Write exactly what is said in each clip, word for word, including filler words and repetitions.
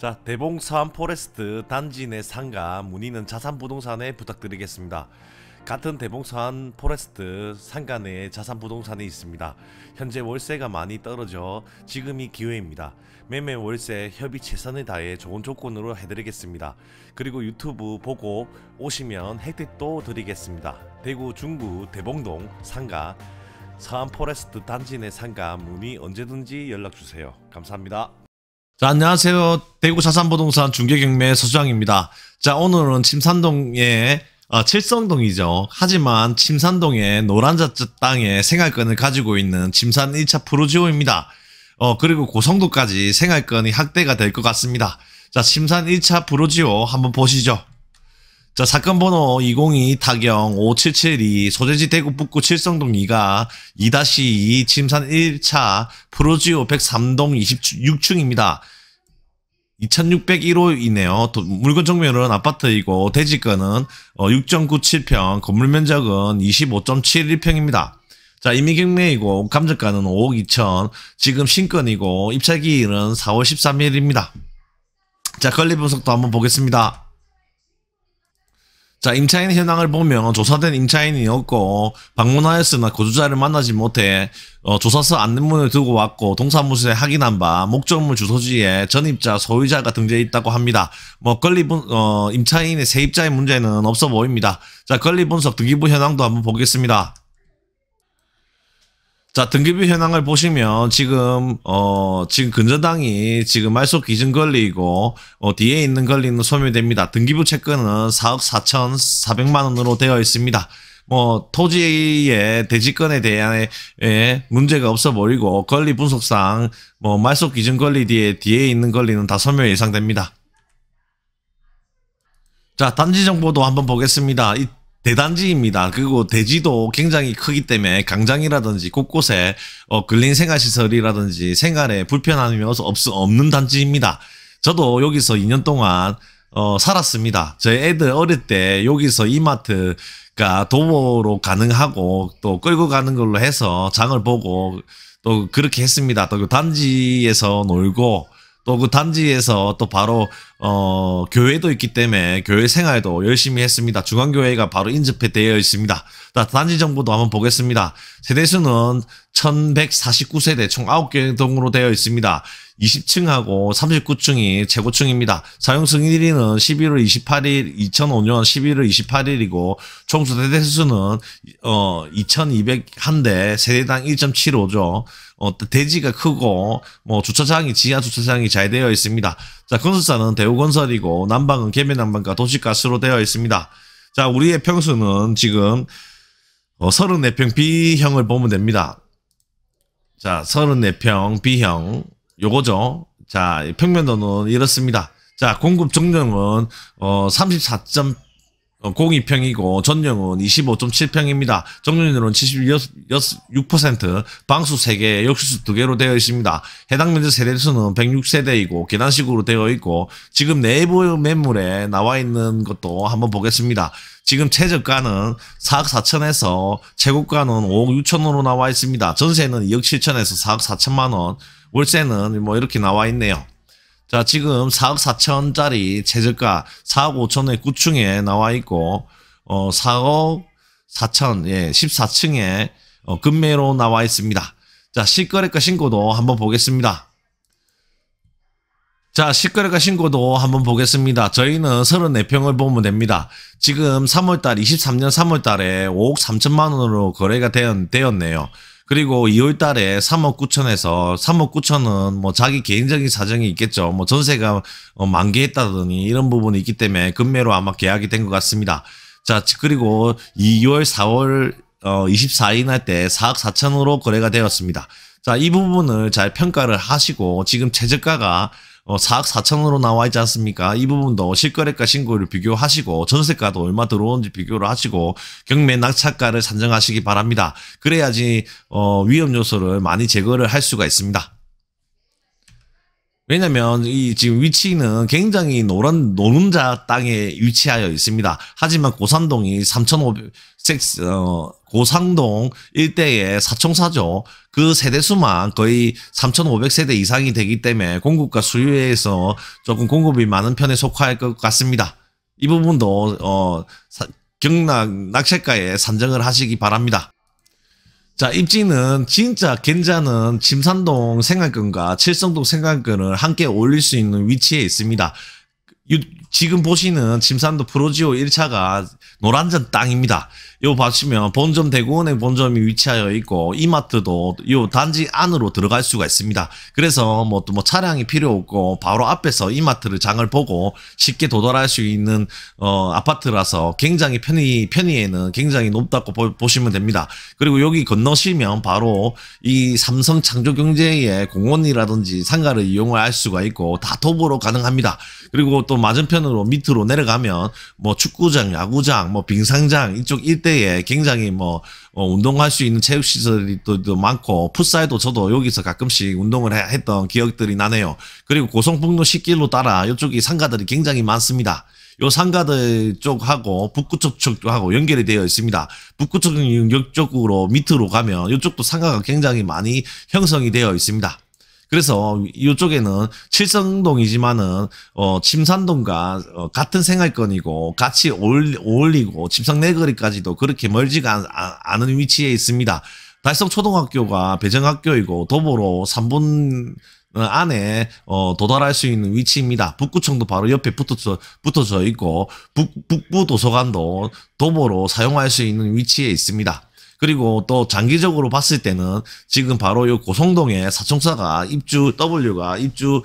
자, 대봉산 포레스트 단지 내 상가 문의는 자산부동산에 부탁드리겠습니다. 같은 대봉산 포레스트 상가 내에 자산부동산이 있습니다. 현재 월세가 많이 떨어져 지금이 기회입니다. 매매 월세 협의 최선을 다해 좋은 조건으로 해드리겠습니다. 그리고 유튜브 보고 오시면 혜택도 드리겠습니다. 대구 중구 대봉동 상가 서안 포레스트 단지 내 상가 문의 언제든지 연락주세요. 감사합니다. 자, 안녕하세요. 대구 자산부동산 중개경매 서수장입니다. 자, 오늘은 침산동의 어, 칠성동이죠. 하지만 침산동의 노란자트 땅에 생활권을 가지고 있는 침산 일 차 프로지오입니다. 어, 그리고 고성도까지 생활권이 확대가 될 것 같습니다. 자, 침산 일 차 프로지오 한번 보시죠. 자, 사건 번호 이공이 타경 오칠칠이 소재지 대구 북구 칠성동 이가 이 이 침산 일 차 프로지오 백삼 동 이십육 층입니다. 이천육백일 호이네요. 물건 정면은 아파트이고 대지권은 육 점 구칠 평, 건물 면적은 이십오 점 칠일 평입니다. 자, 임의경매이고 감정가는 오억 이천, 지금 신건이고 입찰기일은 사월 십삼일입니다. 자, 권리 분석도 한번 보겠습니다. 자, 임차인 현황을 보면 조사된 임차인이 없고 방문하였으나 거주자를 만나지 못해 어, 조사서 안내문을 두고 왔고 동사무소에 확인한 바 목적물 주소지에 전입자 소유자가 등재해 있다고 합니다. 뭐 권리 분 어, 임차인의 세입자의 문제는 없어 보입니다. 자, 권리 분석 등기부 현황도 한번 보겠습니다. 자, 등기부 현황을 보시면 지금 어 지금 근저당이 지금 말소 기준 권리이고 어 뒤에 있는 권리는 소멸됩니다. 등기부 채권은 사억 사천사백만 원으로 되어 있습니다. 뭐 토지의 대지권에 대한 문제가 없어 보이고 권리 분석상 뭐 말소 기준 권리 뒤에 뒤에 있는 권리는 다 소멸 예상됩니다. 자, 단지 정보도 한번 보겠습니다. 이 대단지입니다. 그리고 대지도 굉장히 크기 때문에 강장이라든지 곳곳에 어, 근린 생활시설이라든지 생활에 불편함이 없, 없는 단지입니다. 저도 여기서 이 년 동안 어, 살았습니다. 저희 애들 어릴 때 여기서 이마트가 도보로 가능하고 또 끌고 가는 걸로 해서 장을 보고 또 그렇게 했습니다. 또 그 단지에서 놀고 또 그 단지에서 또 바로 어 교회도 있기 때문에 교회 생활도 열심히 했습니다. 중앙교회가 바로 인접해 되어 있습니다. 자, 단지 정보도 한번 보겠습니다. 세대수는 천백사십구 세대 총 아홉 개 동으로 되어 있습니다. 이십 층하고 삼십구 층이 최고층입니다. 사용 승인일은 십일월 이십팔일 이천오 년 십일월 이십팔일이고 총 세대수는 어 이천이백일 대, 세대당 일 점 칠오죠. 어 대지가 크고 뭐 주차장이 지하 주차장이 잘 되어 있습니다. 자, 건설사는 대우건설이고 난방은 계면난방과 도시가스로 되어 있습니다. 자, 우리의 평수는 지금 어, 삼십사 평 B형을 보면 됩니다. 자, 삼십사 평 B형 요거죠. 자, 평면도는 이렇습니다. 자, 공급 정령은 어 삼십사 점 공이 평이고 전용은 이십오 점 칠 평입니다. 정률은 칠십육 퍼센트, 방수 세 개, 욕실수 두 개로 되어 있습니다. 해당 면적 세대수는 백육 세대이고 계단식으로 되어 있고 지금 내부 매물에 나와 있는 것도 한번 보겠습니다. 지금 최저가는 사억 사천에서 최고가는 오억 육천으로 나와 있습니다. 전세는 이억 칠천에서 사억 사천만 원, 월세는 뭐 이렇게 나와 있네요. 자, 지금 사억 사천짜리 최저가 사억 오천에 구 층에 나와 있고, 어, 사억 사천, 예, 십사 층에, 어, 금매로 나와 있습니다. 자, 실거래가 신고도 한번 보겠습니다. 자, 실거래가 신고도 한번 보겠습니다. 저희는 삼십사 평을 보면 됩니다. 지금 삼월달, 이십삼 년 삼월달에 오억 삼천만 원으로 거래가 되었, 되었네요. 그리고 이월 달에 삼억 구천에서 삼억 구천은 뭐 자기 개인적인 사정이 있겠죠. 뭐 전세가 어 만기했다더니 이런 부분이 있기 때문에 금매로 아마 계약이 된 것 같습니다. 자, 그리고 이월, 사월 어 이십사일 날 때 사억 사천으로 거래가 되었습니다. 자, 이 부분을 잘 평가를 하시고 지금 최저가가 어, 사억 사천으로 나와 있지 않습니까? 이 부분도 실거래가 신고를 비교하시고 전세가도 얼마 들어오는지 비교를 하시고 경매 낙찰가를 산정하시기 바랍니다. 그래야지 어, 위험 요소를 많이 제거를 할 수가 있습니다. 왜냐면 이 지금 위치는 굉장히 노란 노른자 땅에 위치하여 있습니다. 하지만 고산동이 삼천오백 어, 고상동 일대의 사총사죠. 그 세대수만 거의 삼천오백 세대 이상이 되기 때문에 공급과 수요에서 조금 공급이 많은 편에 속할 것 같습니다. 이 부분도 어, 사, 경락 낙찰가에 산정을 하시기 바랍니다. 자, 입지는 진짜 괜찮은 침산동 생활권과 칠성동 생활권을 함께 올릴 수 있는 위치에 있습니다. 유, 지금 보시는 침산도 프로지오 일 차가 노란전 땅입니다. 요 보시면 본점 대구은행 본점이 위치하여 있고 이마트도 요 단지 안으로 들어갈 수가 있습니다. 그래서 뭐 또 뭐 차량이 필요 없고 바로 앞에서 이마트를 장을 보고 쉽게 도달할 수 있는 어 아파트라서 굉장히 편의 편의에는 굉장히 높다고 보, 보시면 됩니다. 그리고 여기 건너시면 바로 이 삼성 창조경제의 공원이라든지 상가를 이용할 수가 있고 다 도보로 가능합니다. 그리고 또 맞은편으로 밑으로 내려가면 뭐 축구장, 야구장, 뭐 빙상장 이쪽 일대에 굉장히 뭐 어, 운동할 수 있는 체육시설이 또, 또 많고 풋살도 저도 여기서 가끔씩 운동을 해, 했던 기억들이 나네요. 그리고 고성북로 십 길로 따라 이쪽이 상가들이 굉장히 많습니다. 요 상가들 쪽하고 북구 쪽하고 연결이 되어 있습니다. 북구 쪽쪽으로 밑으로 가면 이쪽도 상가가 굉장히 많이 형성이 되어 있습니다. 그래서 이쪽에는 칠성동이지만은 어 침산동과 어, 같은 생활권이고 같이 어울리고 침상 내거리까지도 그렇게 멀지가 않은 위치에 있습니다. 달성초등학교가 배정학교이고 도보로 삼 분 안에 어, 도달할 수 있는 위치입니다. 북구청도 바로 옆에 붙어져, 붙어져 있고 북, 북부 도서관도 도보로 사용할 수 있는 위치에 있습니다. 그리고 또 장기적으로 봤을 때는 지금 바로 이 고성동에 사총사가 입주 W가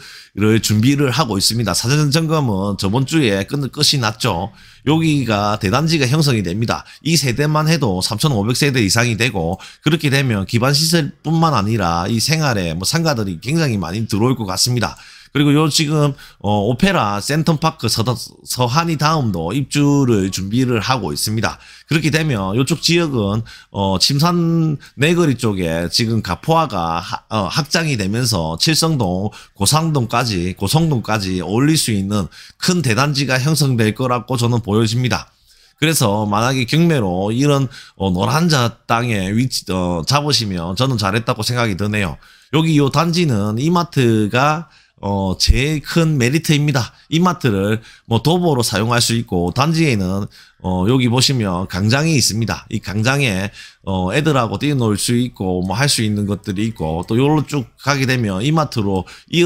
입주를 준비를 하고 있습니다. 사전 점검은 저번 주에 끝, 끝이 났죠. 여기가 대단지가 형성이 됩니다. 이 세대만 해도 삼천오백 세대 이상이 되고 그렇게 되면 기반시설뿐만 아니라 이 생활에 뭐 상가들이 굉장히 많이 들어올 것 같습니다. 그리고 요 지금 어 오페라 센텀파크 서, 서한이 다음도 입주를 준비를 하고 있습니다. 그렇게 되면 요쪽 지역은 어 침산 내거리 쪽에 지금 가포화가 하, 어, 확장이 되면서 칠성동, 고상동까지 고성동까지 어울릴 수 있는 큰 대단지가 형성될 거라고 저는 보여집니다. 그래서 만약에 경매로 이런 어, 노란자 땅에 위치 어, 잡으시면 저는 잘했다고 생각이 드네요. 여기 요 단지는 이마트가 어, 제일 큰 메리트입니다. 이마트를 뭐 도보로 사용할 수 있고 단지에는 어, 여기 보시면 강장이 있습니다. 이 강장에 어, 애들하고 뛰어놀 수 있고 뭐 할 수 있는 것들이 있고 또 요로 쭉 가게 되면 이마트로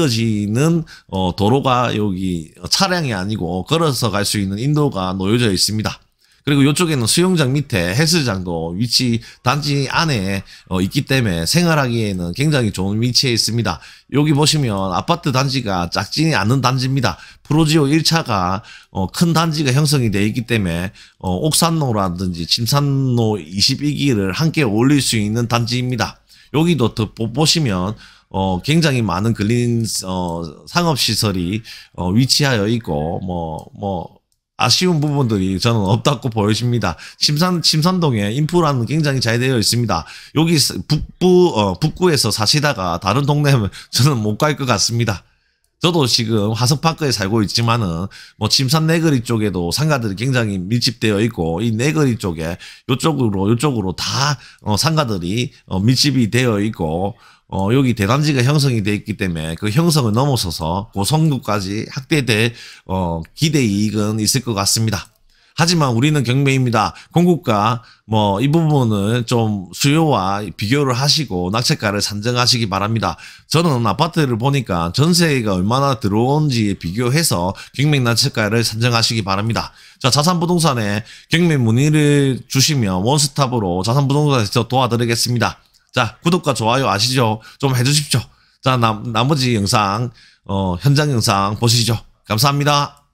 이어지는 어, 도로가 여기 차량이 아니고 걸어서 갈 수 있는 인도가 놓여져 있습니다. 그리고 이쪽에는 수영장 밑에 헬스장도 위치 단지 안에 어, 있기 때문에 생활하기에는 굉장히 좋은 위치에 있습니다. 여기 보시면 아파트 단지가 작지 않은 단지입니다. 프로지오 일 차가 어, 큰 단지가 형성이 되어 있기 때문에 어, 옥산로라든지 침산로 이십일 기를 함께 올릴 수 있는 단지입니다. 여기도 더 보시면 어, 굉장히 많은 근린 어, 상업시설이 어, 위치하여 있고 뭐 뭐 아쉬운 부분들이 저는 없다고 보여집니다. 침산, 침산동에 인프라는 굉장히 잘 되어 있습니다. 여기 북부, 어, 북구에서 사시다가 다른 동네는 저는 못 갈 것 같습니다. 저도 지금 화성파크에 살고 있지만은 뭐 침산 내거리 쪽에도 상가들이 굉장히 밀집되어 있고 이 내거리 쪽에 요쪽으로 요쪽으로 다 어, 상가들이 어, 밀집이 되어 있고 어, 여기 대단지가 형성이 되어 있기 때문에 그 형성을 넘어서서 고성도까지 확대될 어, 기대 이익은 있을 것 같습니다. 하지만 우리는 경매입니다. 공급과 뭐 이 부분을 좀 수요와 비교를 하시고 낙찰가를 산정하시기 바랍니다. 저는 아파트를 보니까 전세가 얼마나 들어온지 비교해서 경매 낙찰가를 산정하시기 바랍니다. 자, 자산부동산에 경매 문의를 주시면 원스톱으로 자산부동산에서 도와드리겠습니다. 자, 구독과 좋아요 아시죠? 좀 해주십시오. 자, 나, 나머지 영상, 어, 현장 영상 보시죠. 감사합니다.